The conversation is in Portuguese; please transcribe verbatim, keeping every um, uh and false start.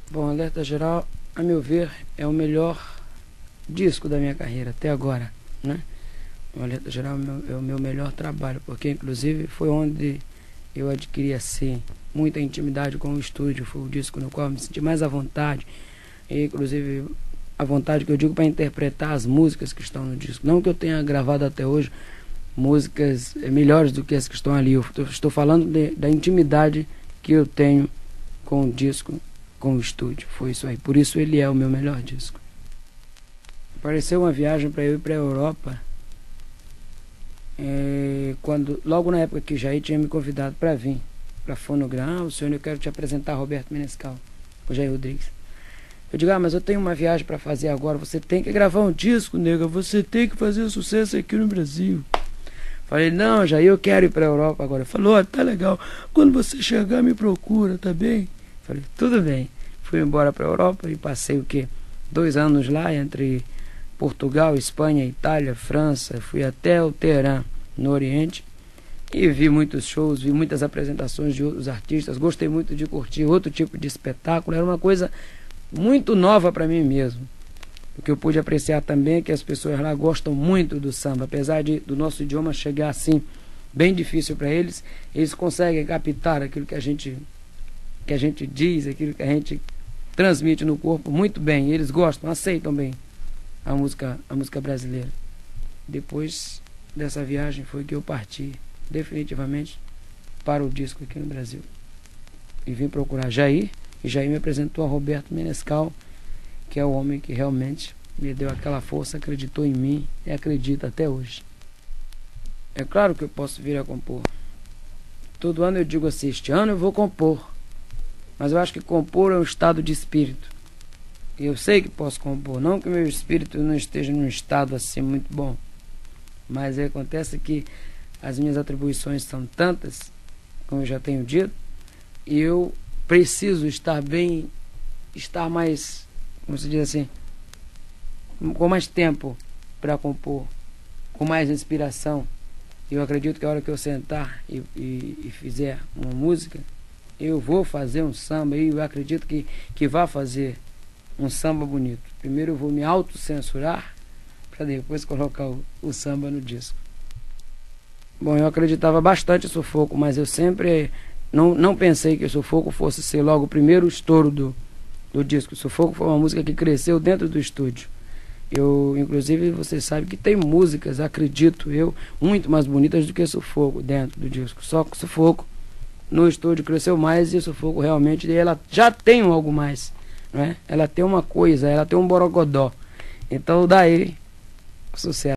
Bom, Alerta Geral, a meu ver, é o melhor disco da minha carreira até agora, né? O Alerta Geral é o meu, é o meu melhor trabalho, porque inclusive foi onde eu adquiri assim muita intimidade com o estúdio. Foi o disco no qual eu me senti mais à vontade, e inclusive a vontade que eu digo para interpretar as músicas que estão no disco. Não que eu tenha gravado até hoje músicas melhores do que as que estão ali. Eu estou falando de, da intimidade que eu tenho com o disco, com o estúdio. Foi isso aí. Por isso ele é o meu melhor disco. Apareceu uma viagem para eu ir para a Europa, é, quando, logo na época que Jair tinha me convidado para vir para Fonograma. Ah, o senhor, eu quero te apresentar Roberto Menescal, o Jair Rodrigues. Eu digo, ah, mas eu tenho uma viagem para fazer agora. Você tem que gravar um disco, nega. Você tem que fazer sucesso aqui no Brasil. Falei, não, Jair, eu quero ir para a Europa agora. Falou, oh, tá legal. Quando você chegar, me procura, tá bem? Falei, tudo bem. Fui embora para a Europa e passei o quê? Dois anos lá, entre Portugal, Espanha, Itália, França. Fui até o Teherã, no Oriente, e vi muitos shows, vi muitas apresentações de outros artistas. Gostei muito de curtir outro tipo de espetáculo. Era uma coisa muito nova para mim mesmo. O que eu pude apreciar também é que as pessoas lá gostam muito do samba. Apesar de, do nosso idioma chegar assim, bem difícil para eles, eles conseguem captar aquilo que a gente, que a gente diz, aquilo que a gente transmite no corpo muito bem. Eles gostam, aceitam bem a música, a música brasileira. Depois dessa viagem foi que eu parti definitivamente para o disco aqui no Brasil. E vim procurar Jair, e Jair me apresentou a Roberto Menescal, que é o homem que realmente me deu aquela força, acreditou em mim e acredita até hoje. É claro que eu posso vir a compor. Todo ano eu digo assim, este ano eu vou compor. Mas eu acho que compor é um estado de espírito. E eu sei que posso compor. Não que meu espírito não esteja num estado assim muito bom. Mas acontece que as minhas atribuições são tantas, como eu já tenho dito, e eu preciso estar bem, estar mais, como se diz assim, com mais tempo para compor, com mais inspiração. Eu acredito que a hora que eu sentar e, e, e fizer uma música, eu vou fazer um samba, e eu acredito que, que vá fazer um samba bonito. Primeiro eu vou me autocensurar, para depois colocar o, o samba no disco. Bom, eu acreditava bastante em Sufoco, mas eu sempre não, não pensei que o Sufoco fosse ser logo o primeiro estouro do, do disco. O Sufoco foi uma música que cresceu dentro do estúdio. Eu, inclusive, você sabe que tem músicas, acredito eu, muito mais bonitas do que Sufoco dentro do disco. Só que Sufoco no estúdio cresceu mais, e o Sufoco realmente ela já tem um algo mais, não é? Ela tem uma coisa, ela tem um borogodó. Então daí, sucesso.